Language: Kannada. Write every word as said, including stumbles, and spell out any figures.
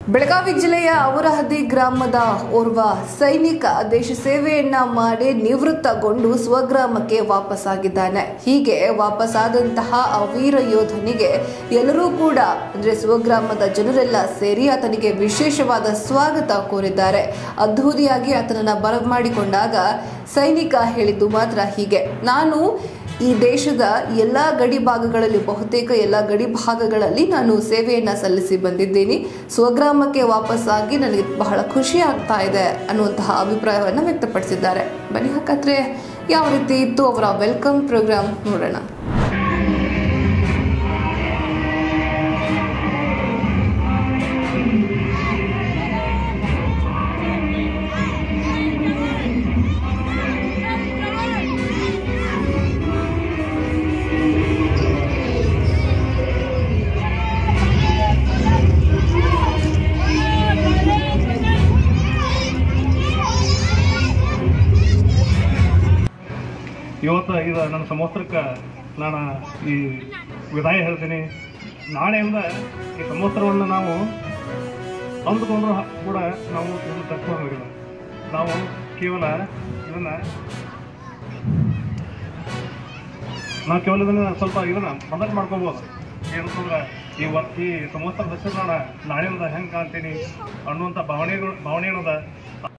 ಬೆಳಗಾವಿ ಜಿಲ್ಲೆಯ ಔರಹದ್ದಿ ಗ್ರಾಮದ ಓರ್ವ ಸೈನಿಕ ದೇಶ ಸೇವೆಯನ್ನ ಮಾಡಿ ನಿವೃತ್ತಗೊಂಡು ಸ್ವಗ್ರಾಮಕ್ಕೆ ವಾಪಸ್ಸಾಗಿದ್ದಾನೆ. ಹೀಗೆ ವಾಪಸ್ಸಾದಂತಹ ಆ ವೀರ ಯೋಧನಿಗೆ ಎಲ್ಲರೂ ಕೂಡ ಅಂದ್ರೆ ಸ್ವಗ್ರಾಮದ ಜನರೆಲ್ಲ ಸೇರಿ ಆತನಿಗೆ ವಿಶೇಷವಾದ ಸ್ವಾಗತ ಕೋರಿದ್ದಾರೆ. ಅದ್ಧೂರಿಯಾಗಿ ಆತನನ್ನ ಬರಮಾಡಿಕೊಂಡಾಗ ಸೈನಿಕ ಹೇಳಿದ್ದು ಮಾತ್ರ ಹೀಗೆ: ನಾನು ಈ ದೇಶದ ಎಲ್ಲ ಗಡಿ ಭಾಗಗಳಲ್ಲಿ ಬಹುತೇಕ ಎಲ್ಲ ಗಡಿ ಭಾಗಗಳಲ್ಲಿ ನಾನು ಸೇವೆಯನ್ನು ಸಲ್ಲಿಸಿ ಬಂದಿದ್ದೀನಿ. ಸ್ವಗ್ರಾಮಕ್ಕೆ ವಾಪಸ್ಸಾಗಿ ನನಗೆ ಬಹಳ ಖುಷಿ ಆಗ್ತಾ ಇದೆ ಅನ್ನುವಂತಹ ಅಭಿಪ್ರಾಯವನ್ನು ವ್ಯಕ್ತಪಡಿಸಿದ್ದಾರೆ. ಬನ್ನಿ ಹಾಗಾದ್ರೆ ಯಾವ ರೀತಿ ಇತ್ತು ಅವರ ವೆಲ್ಕಮ್ ಪ್ರೋಗ್ರಾಮ್ ನೋಡೋಣ. ಇವತ್ತು ಇದು ನನ್ನ ಸಮವಸ್ತ್ರಕ್ಕೆ ನಾನು ಈ ವಿದಾಯ ಹೇಳ್ತೀನಿ. ನಾಳೆಯಿಂದ ಈ ಸಮವಸ್ತ್ರವನ್ನು ನಾವು ಅಂದುಕೊಂಡ್ರೂ ಕೂಡ ನಾವು ಇದನ್ನು ತಕ್ಕೋಗಿಲ್ಲ. ನಾವು ಕೇವಲ ಇದನ್ನು ನಾವು ಕೇವಲ ಇದನ್ನು ಸ್ವಲ್ಪ ಇದನ್ನು ಮದತ್ ಮಾಡ್ಕೊಬೋದು. ಏನಂತಂದ್ರೆ ಈ ವ ಈ ಸಮವಸ್ತ್ರದ ಹೆಸರು ನಾನು ನಾಳೆಯಿಂದ ಹೆಂಗೆ ಕಾಣ್ತೀನಿ ಅನ್ನುವಂಥ ಭಾವನೆಗಳು ಭಾವನೆ ಏನದ